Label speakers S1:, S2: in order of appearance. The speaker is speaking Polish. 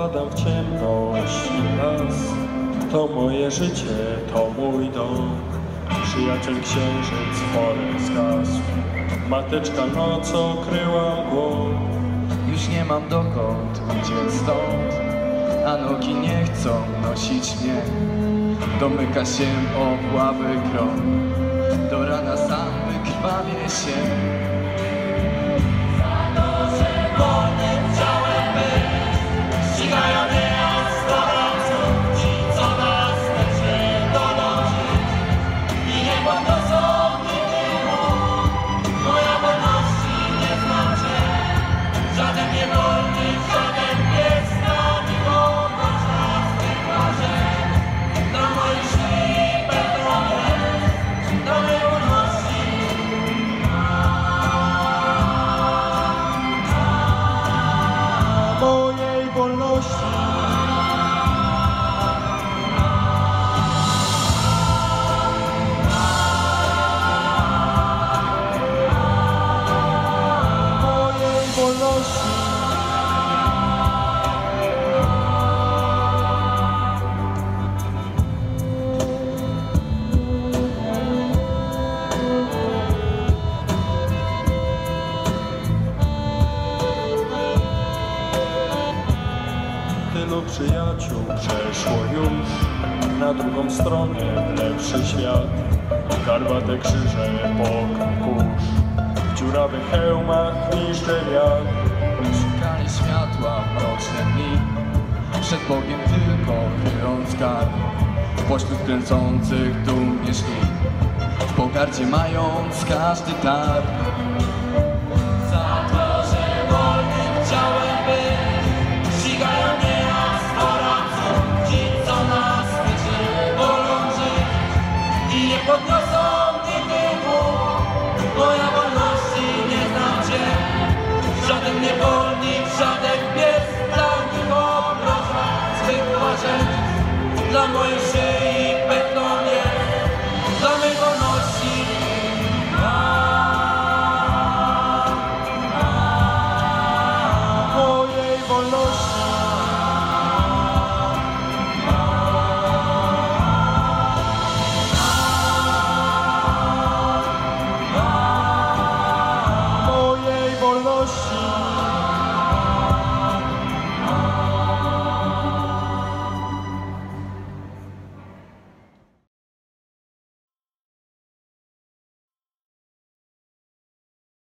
S1: Wpadam w ciemność i las. To moje życie, to mój dom. Przyjaciel księżyc wolę zgasł. Mateczka noc okryła mgłą.
S2: Już nie mam dokąd uciec stąd, a nogi nie chcą nosić mnie. Domyka się obławy krąg, do rana sam wykrwawię się.
S3: Za to, że wolnym ciałem być, ścigają mnie od storącą ci, co nas będzie donosić i nie podniosą nigdy łuk. Moja wolności nie znaczy żaden niewolnik, żaden pies na miłego czasnych marzeń. Na moich szli będą do mej wolności.
S1: Mojej wolności. Mojej wolności. Tylu przyjaciół przeszło już na drugą stronę w lepszy świat. Garbate krzyże, bok, kurz, w dziurawych hełmach niszczy wiatr.
S2: Szukali światła w mroczne dni, przed Bogiem tylko chyląc garb. Pośród kręcących dumnie szli, w pogardzie mając każdy dar.